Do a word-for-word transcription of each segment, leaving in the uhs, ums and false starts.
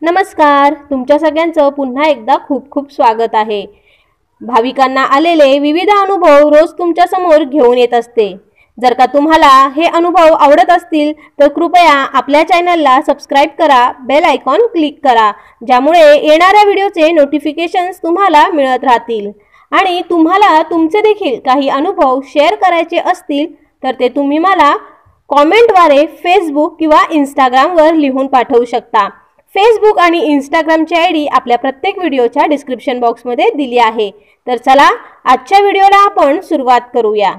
नमस्कार, तुमच्या सगळ्यांचं पुन्हा एकदा खूप खूप स्वागत आहे। भाविकांना आलेले विविध अनुभव रोज तुमच्या समोर घेऊन येत असते। जर का तुम्हाला हे अनुभव आवडत असतील तर कृपया आपल्या चॅनलला सबस्क्राइब करा, बेल आयकॉन क्लिक करा, ज्यामुळे येणाऱ्या व्हिडिओचे नोटिफिकेशन्स तुम्हाला मिळत राहतील। आणि तुम्हाला तुमचे देखील काही अनुभव शेअर करायचे असतील तर ते तुम्ही मला कमेंटद्वारे फेसबुक किंवा इंस्टाग्रामवर लिहून पाठवू शकता। फेसबुक आणि इंस्टाग्रामची आयडी आपल्या प्रत्येक व्हिडिओच्या डिस्क्रिप्शन बॉक्समध्ये दिली आहे। तर चला आजच्या व्हिडिओला आपण सुरुवात करूया।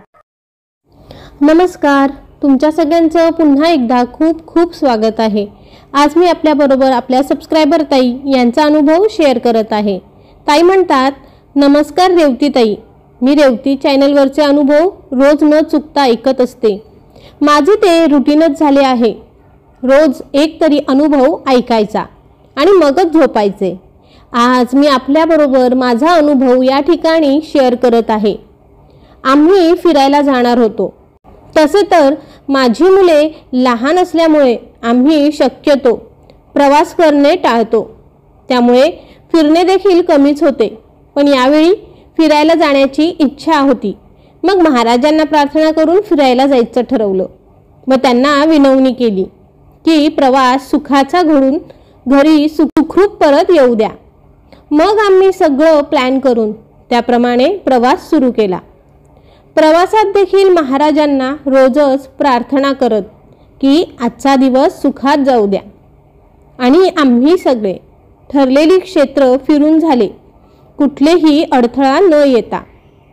नमस्कार, तुमच्या सगळ्यांचं पुन्हा एकदा खूप खूप स्वागत आहे। आज मी आपल्या बरोबर आपल्या सबस्क्रायबर ताई यांचा अनुभव शेअर करत आहे। ताई म्हणतात, नमस्कार रेवती ताई, मी रेवती चॅनलवरचे अनुभव रोज न चुकता ऐकत असते। माझे ते रुटीनच झाले आहे। रोज एक तरी अनुभव ऐकायचा आणि मगच झोपायचे। आज मी आपल्याबरोबर माझा अनुभव या ठिकाणी शेअर करत आहे। आम्ही फिरायला जाणार होतो। तसे तर माझी मुले लहान असल्यामुळे आम्ही शक्यतो प्रवास करणे टाळतो, त्यामुळे फिरणे देखील कमीच होते। पण यावेळी फिरायला जाण्याची इच्छा होती। मग महाराजांना प्रार्थना करून फिरायला जायचं ठरवलं व त्यांना विनवणी केली की प्रवास सुखाचा घडून घरी सुखरूप परत येऊ द्या। मग आम्ही सगळं प्लॅन करून त्याप्रमाणे प्रवास सुरू केला। प्रवासात देखील महाराजांना रोजच प्रार्थना करत की आजचा दिवस सुखात जाऊ द्या। आणि आम्ही सगळे ठरलेली क्षेत्र फिरून झाले, कुठलेही अडथळा न येता।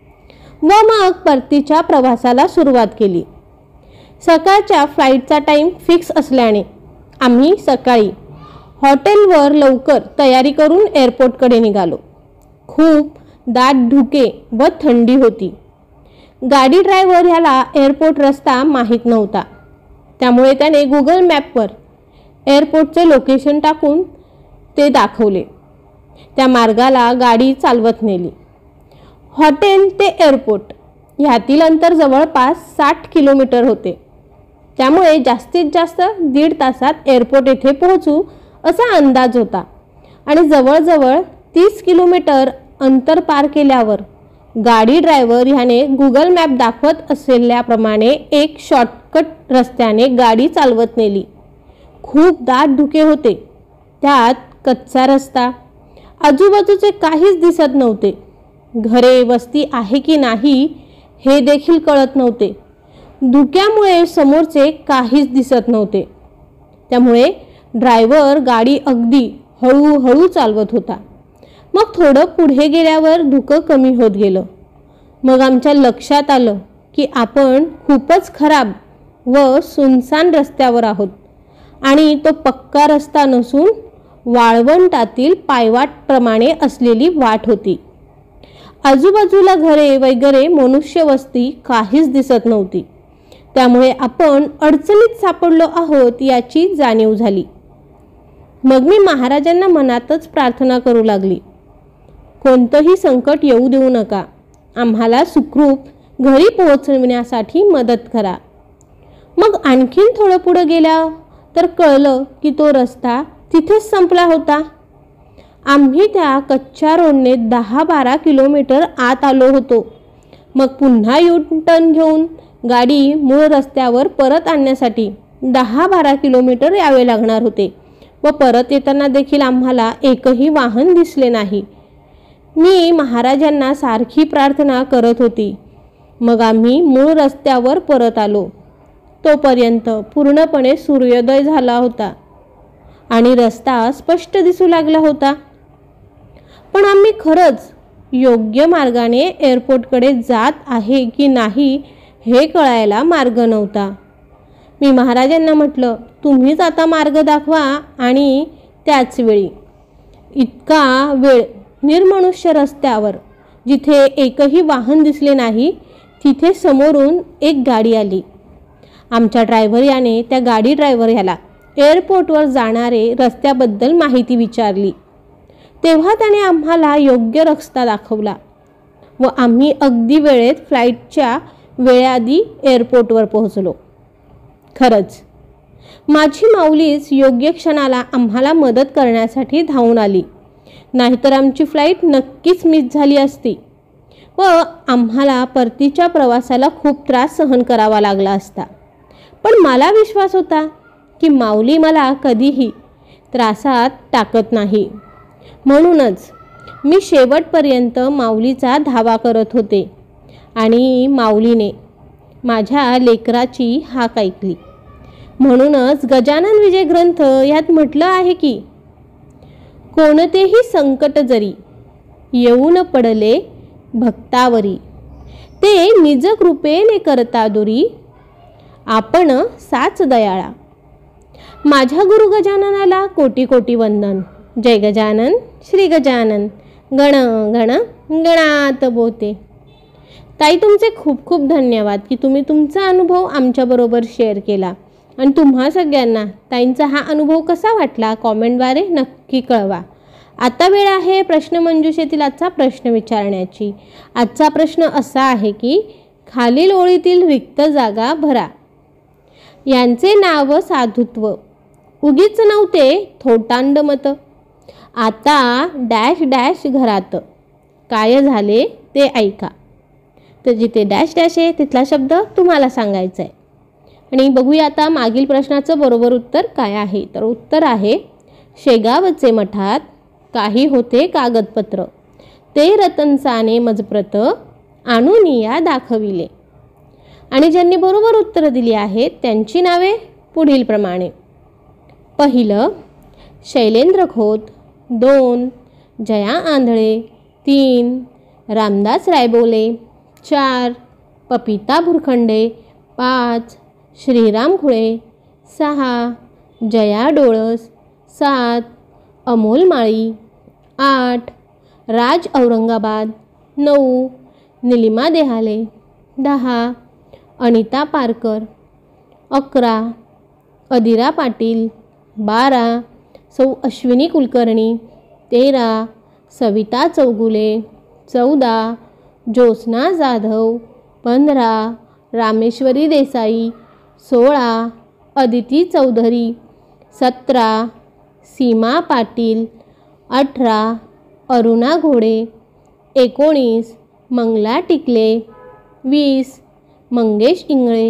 व मग परतीच्या प्रवासाला सुरुवात केली। सकाळच्या फ्लाईटचा टाइम फिक्स असल्याने आम्ही सकाळी हॉटेलवर लवकर तयारी करून एअरपोर्टकडे निघालो। खूप दाट धुके व थंडी होती। गाडी ड्रायव्हर ह्याला एअरपोर्ट रस्ता माहीत नव्हता, त्यामुळे त्याने गुगल मॅपवर एअरपोर्टचे लोकेशन टाकून ते दाखवले। त्या मार्गाला गाडी चालवत नेली। हॉटेल ते एअरपोर्ट ह्यातील अंतर जवळपास साठ किलोमीटर होते, त्यामुळे जास्तीत जास्त दीड तासात एअरपोर्ट येथे पोहोचू असा अंदाज होता। आणि जवळजवळ तीस किलोमीटर अंतर पार केल्यावर गाडी ड्रायव्हर ह्याने गुगल मॅप दाखवत असलेल्याप्रमाणे एक शॉर्टकट रस्त्याने गाडी चालवत नेली। खूप दाट धुके होते, त्यात कच्चा रस्ता, आजूबाजूचे काहीच दिसत नव्हते। घरे वस्ती आहे की नाही हे देखील कळत नव्हते। धुक्यामुळे समोरचे काहीच दिसत नव्हते, त्यामुळे ड्रायव्हर गाडी अगदी हळूहळू चालवत होता। मग थोडं पुढे गेल्यावर धुकं कमी होत गेलं। मग आमच्या लक्षात आलं की आपण खूपच खराब व सुनसान रस्त्यावर आहोत आणि तो पक्का रस्ता नसून वाळवंटातील पायवाटप्रमाणे असलेली वाट होती। आजूबाजूला घरे वगैरे मनुष्य वस्ती काहीच दिसत नव्हती, त्यामुळे आपण अडचणीत सापडलो आहोत याची जाणीव झाली। मग मी महाराजांना मनातच प्रार्थना करू लागली, कोणतंही संकट येऊ देऊ नका, आम्हाला सुखरूप घरी पोहोचविण्यासाठी मदत करा। मग आणखीन थोडं पुढे गेल्या तर कळलं की तो रस्ता तिथेच संपला होता। आम्ही त्या कच्च्या रोडने दहा बारा किलोमीटर आत आलो होतो। मग पुन्हा यू टर्न घेऊन गाडी मूळ रस्त्यावर परत आणण्यासाठी दहा बारा किलोमीटर यावे लागणार होते व परत येताना देखील आम्हाला एकही वाहन दिसले नाही। मी महाराजांना सारखी प्रार्थना करत होती। मग आम्ही मूळ रस्त्यावर परत आलो। तोपर्यंत पूर्णपणे सूर्योदय झाला होता आणि रस्ता स्पष्ट दिसू लागला होता। पण आम्ही खरंच योग्य मार्गाने एअरपोर्टकडे जात आहे की नाही हे कळायला मार्ग नव्हता। मी महाराजांना म्हटलं, तुम्हीच आता मार्ग दाखवा। आणि त्याच वेळी इतका वेळ निर्मनुष्य रस्त्यावर जिथे एकही वाहन दिसले नाही तिथे समोरून एक गाडी आली। आमच्या ड्रायव्हर याने त्या गाडी ड्रायव्हर ह्याला एअरपोर्टवर जाणारे रस्त्याबद्दल माहिती विचारली। तेव्हा त्याने आम्हाला योग्य रस्ता दाखवला व आम्ही अगदी वेळेत फ्लाईटच्या वेळेआधी एअरपोर्टवर पोहोचलो। खरंच माझी माऊलीच योग्य क्षणाला आम्हाला मदत करण्यासाठी धावून आली, नाहीतर आमची फ्लाईट नक्कीच मिस झाली असती व आम्हाला परतीच्या प्रवासाला खूप त्रास सहन करावा लागला असता. पण मला विश्वास होता की माऊली मला कधीही त्रासात टाकत नाही. म्हणूनच मी शेवटपर्यंत माऊलीचा धावा करत होते आणि माऊलीने माझ्या लेकराची हाक ऐकली. म्हणूनच गजानन विजय ग्रंथ यात म्हटलं आहे की, कोणतेही संकट जरी येऊन पडले भक्तावरी, ते निज कृपेने करता दुरी, आपण साच दयाळा. माझ्या गुरु गजाननाला कोटी कोटी वंदन. जय गजानन श्री गजानन, गण गण गणात बोते. ताई, तुमचे खूप खूप धन्यवाद की तुम्ही तुमचा अनुभव आमच्याबरोबर शेअर केला. आणि तुम्हा सगळ्यांना ताईंचा हा अनुभव कसा वाटला कॉमेंटद्वारे नक्की कळवा. आता वेळ आहे प्रश्नमंजुषेतील आजचा प्रश्न विचारण्याची. आजचा प्रश्न असा आहे की, खालील ओळीतील रिक्त जागा भरा. यांचे नाव साधुत्व, उगीच नव्हते थोटांड मत, आता डॅश डॅश घरात, काय झाले ते ऐका. तर जिथे डॅश डॅश आहे तिथला शब्द तुम्हाला सांगायचा आहे. आणि बघूया आता मागील प्रश्नाचं बरोबर उत्तर काय आहे. तर उत्तर आहे, शेगावचे मठात काही होते कागदपत्र, ते रतनसाने मजप्रत, आणून या दाखविले. आणि ज्यांनी बरोबर उत्तर दिली आहेत त्यांची नावे पुढील प्रमाणे. पहिलं शैलेंद्र खोत, दोन जया आंधळे, तीन रामदास रायबोले, चार पपिता भुरखंडे, पाच श्रीराम खुळे, सहा जया डोळस, सात अमोल माळी, आठ राज औरंगाबाद, नऊ निलिमा देहाले, दहा अनिता पारकर, अकरा अदिरा पाटील, बारा सौ अश्विनी कुलकर्णी, तेरा सविता चौगुले, चौदा ज्योत्स्ना जाधव, पंधरा रामेश्वरी देसाई, सोळा अदिती चौधरी, सतरा सीमा पाटील, अठरा अरुणा घोडे, एकोणीस मंगला टिकले, वीस मंगेश इंगळे,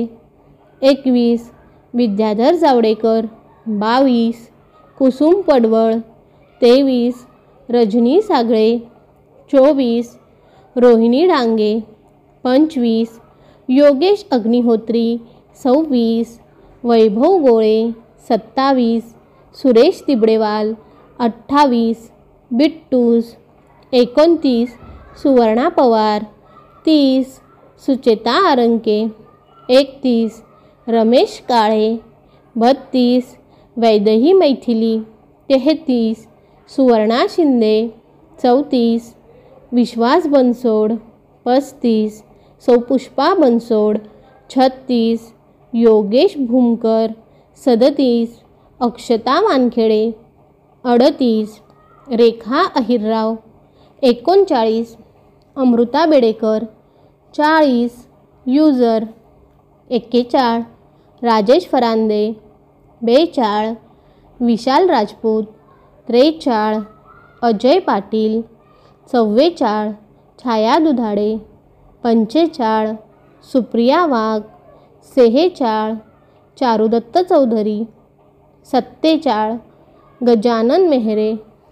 एकवीस विद्याधर जावडेकर, बावीस कुसुम पडवळ, तेवीस रजनी सागळे, चोवीस रोहिणी डांगे, पंचवीस योगेश अग्निहोत्री, सव्वीस वैभव गोळे, सत्तावीस सुरेश तिबडेवाल, अठ्ठावीस बिट्टूस, एकोणतीस सुवर्णा पवार, तीस सुचेता आरंके, एकतीस रमेश काळे, बत्तीस वैदेही मैथिली, तेहतीस सुवर्णा शिंदे, चौतीस विश्वास बनसोड, पस्तीस सौ पुष्पा बनसोड, छत्तीस योगेश भूमकर, सदतीस अक्षता वानखेडे, अडतीस रेखा अहिरराव, एकोणचाळीस अमृता बेडेकर, चाळीस युजर, एक्केचाळ राजेश फरांदे, बेचाळ विशाल राजपूत, त्रेचाळ अजय पाटील, चव्वेचाळ छाया दुधाडे, पंचेचाळ सुप्रिया वाघ, सेहेचाळ चारुदत्त चौधरी, सत्तेचाळ गजानन मेहरे,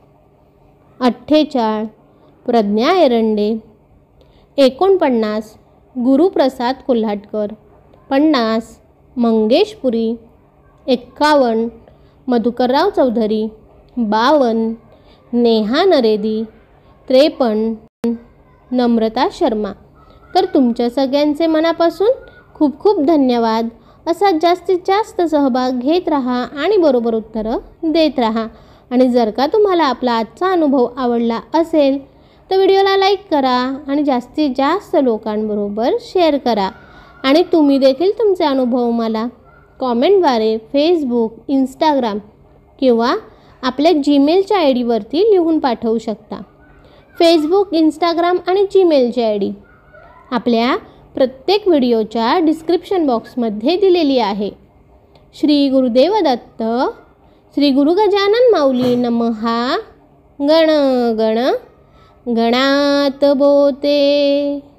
अठ्ठेचाळ प्रज्ञा एरंडे, एकोणपन्नास गुरुप्रसाद कोल्हाटकर, पन्नास मंगेश पुरी, एक्कावन्न मधुकरराव चौधरी, बावन्न नेहा नरेदी, त्रेपन्न नम्रता शर्मा. तर तुमच्या सगळ्यांचे मनापासून खूप खूप धन्यवाद. असा जास्तीत जास्त सहभाग घेत राहा आणि बरोबर उत्तरं देत राहा. आणि जर का तुम्हाला आपला आजचा अनुभव आवडला असेल तर व्हिडिओला लाईक करा आणि जास्तीत जास्त लोकांबरोबर शेअर करा. आणि तुम्ही देखील तुमचे अनुभव मला कॉमेंटद्वारे फेसबुक, इंस्टाग्राम किंवा आपल्या जीमेलच्या आय डीवरती लिहून पाठवू शकता. फेसबुक, इंस्टाग्राम आणि जीमेलची आय डी आपल्या प्रत्येक व्हिडिओच्या डिस्क्रिप्शन बॉक्समध्ये दिलेली आहे. श्री गुरुदेव दत्त. श्री गुरु गजानन माऊली नमहा. गण गण गणात बोते.